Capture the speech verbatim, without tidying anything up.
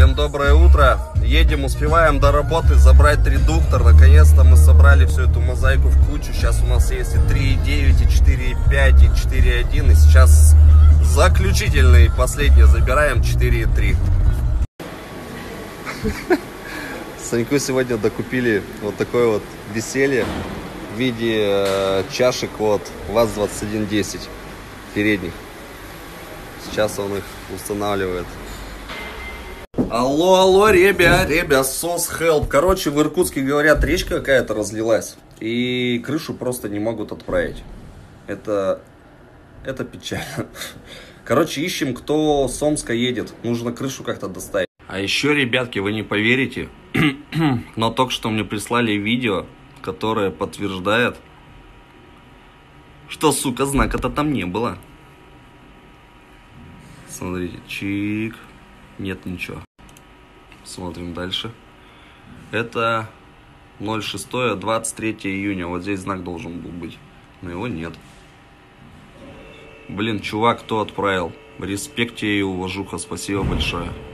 Всем доброе утро. Едем, успеваем до работы забрать редуктор. Наконец-то мы собрали всю эту мозаику в кучу. Сейчас у нас есть и три и девять, и четыре и пять, и четыре и один. И сейчас заключительный, последний забираем, четыре и три. Саньку сегодня докупили вот такое вот веселье в виде э, чашек вот ВАЗ двадцать один десять передних. Сейчас он их устанавливает. Алло, алло, ребя, ребя, сос help. Короче, в Иркутске, говорят, речка какая-то разлилась. И крышу просто не могут отправить. Это, это печально. Короче, ищем, кто с Омска едет. Нужно крышу как-то доставить. А еще, ребятки, вы не поверите, но только что мне прислали видео, которое подтверждает, что, сука, знака-то там не было. Смотрите, чик. Нет ничего. Смотрим дальше. Это ноль шестое двадцать третье июня. Вот здесь знак должен был быть. Но его нет. Блин, чувак, кто отправил? Респект тебе и уважуха. Спасибо большое.